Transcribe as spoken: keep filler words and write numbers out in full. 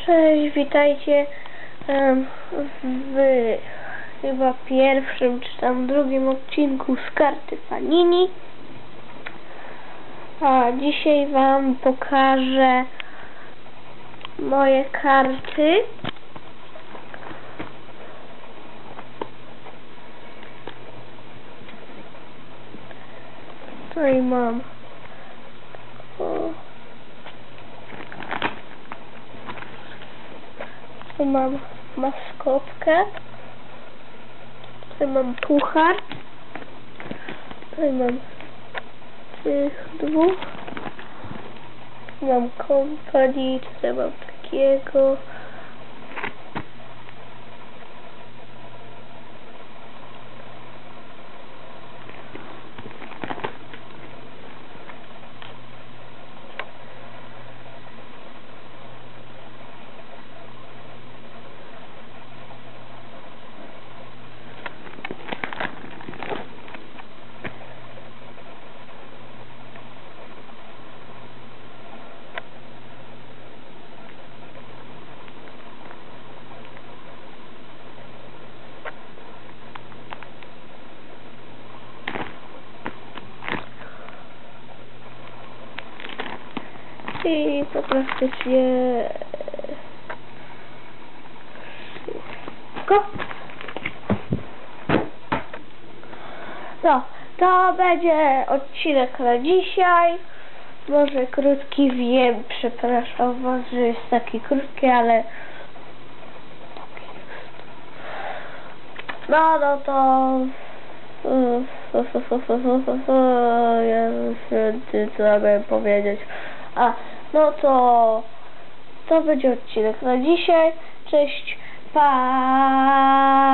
Cześć, witajcie um, w chyba pierwszym czy tam drugim odcinku z karty Panini. A dzisiaj wam pokażę moje karty. Tutaj mam o, tu mam maskotkę, tutaj mam puchar, tutaj mam tych dwóch, tu mam kompanii, tutaj mam takiego. I to praktycznie wszystko. No, to będzie odcinek na dzisiaj. Może krótki, wiem, przepraszam was, że jest taki krótki, ale no, no to Jezus Święty, co ja miałem powiedzieć. A, no to to będzie odcinek na dzisiaj. Cześć, pa.